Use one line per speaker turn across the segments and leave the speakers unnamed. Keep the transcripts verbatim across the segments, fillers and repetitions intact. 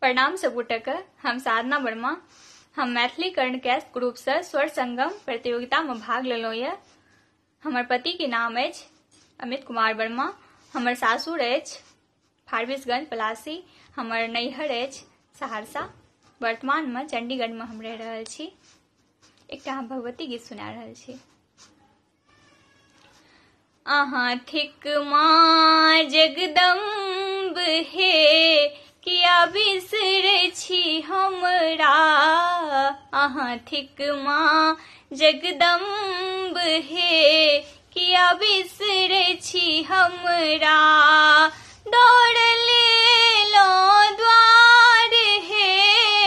प्रणाम सबगोटे। हम साधना वर्मा। हम मैथिली कर्ण कैस्ट ग्रुप से स्वर संगम प्रतियोगिता में भाग लेलो ये। हमर पति के नाम अछि अमित कुमार वर्मा। हमर सासुर अछि फारबिसगंज पलासी। हमर नैहर अछि सहरसा। वर्तमान में चंडीगढ़ में हम रह रहल छी। एकटा हम भगवती गीत सुना रहल छी। अहाँ थिक माँ जगदम्ब हे, किया बिसरै छी हमरा। अहाँ थिक माँ जगदम्ब हे, किया बिसरै छी हमरा। दौड़ लेलौं द्वार हे,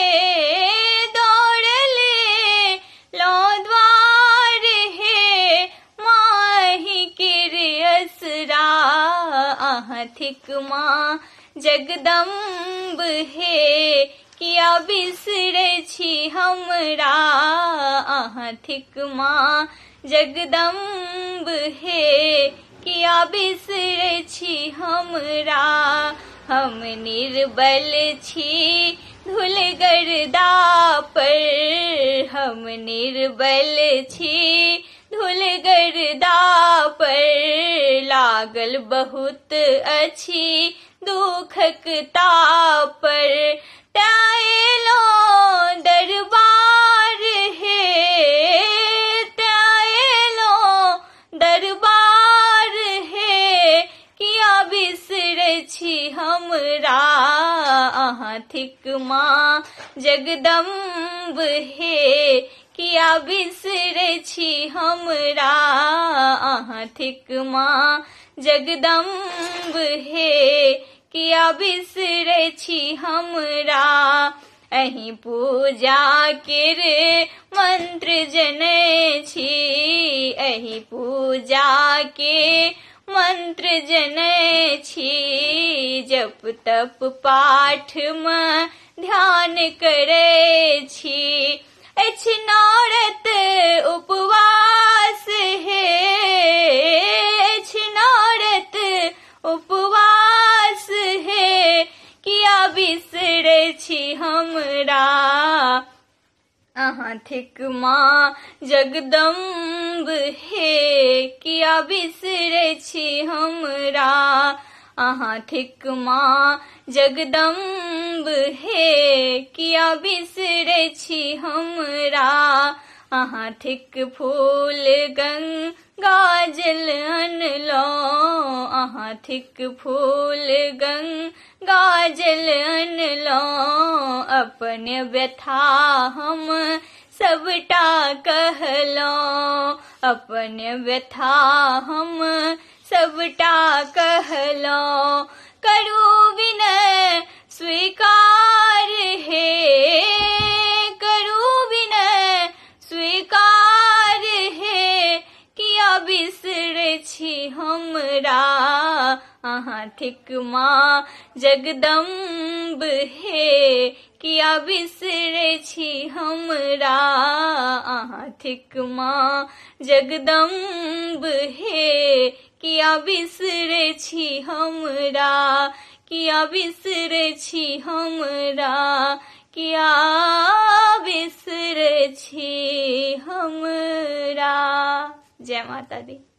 दौड़ लेलौं द्वार हे, माहि केर असरा। अहाँ थिक माँ जगदम्ब हे, किया बिसरै छी हमरा। अहाँ थिक माँ जगदम्ब हे, किया बिसरै छी हमरा। हम निर्बल छी धूल गर्दा पर, हम निर्बल छी धूल गर्दा पर। लागल बहुत अछि दुखक तापर, ताएलौं दरबार हे, ताएलौं दरबार हे, किया बिसरै छी हमरा। अहाँ थिक माँ जगदम्ब हे, किया बिसरै छी हमरा। अहाँ थिक माँ जगदम्ब हे, किया बिसरै छी हमरा। अहीं पूजा केर मंत्र जनै छी, अहीं पूजा के मंत्र जनै छी। जप तप पाठ में ध्यान करै छी, अछि नौरत उपवास हे, अछि नौरत उपवास हे, किया बिसरै छी हमरा। अहाँ थिक माँ जगदम्ब हे, किया बिसरै छी हमरा। अहाँ थिक माँ जगदम्ब हे, किया बिसरै छी हमरा। अहाँ थिक फूल गंगा जल अनलौं, अहाँ थिक फूल गंगा जल अनलौं। अपन व्यथा हम सबटा कहलौं, अपन व्यथा हम सबटा कहलौं। करू विनय स्वीकार हे, करू विनय स्वीकार हे, किया बिसरै छी हमरा। अहाँ थिक माँ जगदम्ब हे, किया बिसरै छी हमरा। अहाँ थिक माँ जगदम्ब हे, किया बिसरै छी हमरा। किया बिसरै छी हमरा, किया बिसरै छी हमरा। जय माता दी।